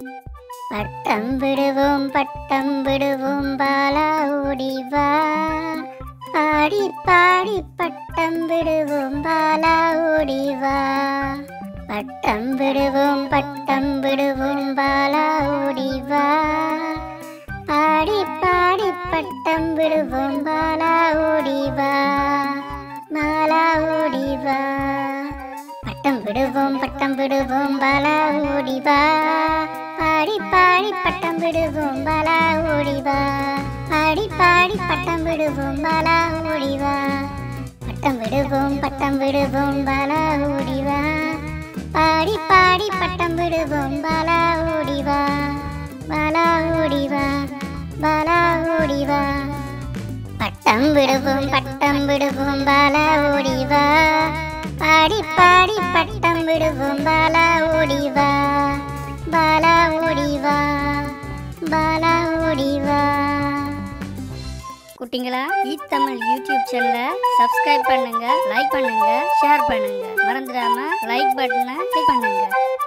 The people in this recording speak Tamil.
பட்டம் விடுவோம் பாலா ஓடி வா. பாடி பாடி பட்டம் விடுவோம் பாலா ஓடி வா. பட்டம் விடுவோம் பாலா ஓடி வா. பாடி பாடி பட்டம் விடுவோம் பாலா ஓடி வா. பாலா ஓடி வா. பட்டம் விடுவோம் பாலா ஓடி வா. பாடி பாடி பட்டம் விடுவோம் பாலா ஓடி வா. பாடி பாடி பட்டம் விடுவோம் பாலா ஓடி வா. பட்டம் விடுவோம் பாலா ஓடி வா. பாடி பாடி பட்டம் விடுவோம் பாலா ஓடி வா. பாலா ஓடி வா. பாலா ஓடி வா. பட்டம் விடுவோம் பாலா ஓடி வா. பாடி பாடி பட்டம் விடுவோம் பாலா ஓடி வா. பாலா ஓடி வா. பாலா ஓடி வா. குட்டிங்களா, தமிழ் யூடியூப் சேனலை சப்ஸ்கிரைப் பண்ணுங்க, லைக் பண்ணுங்க, ஷேர் பண்ணுங்க. மறந்துடாம லைக் பட்டனை கிளிக் பண்ணுங்க.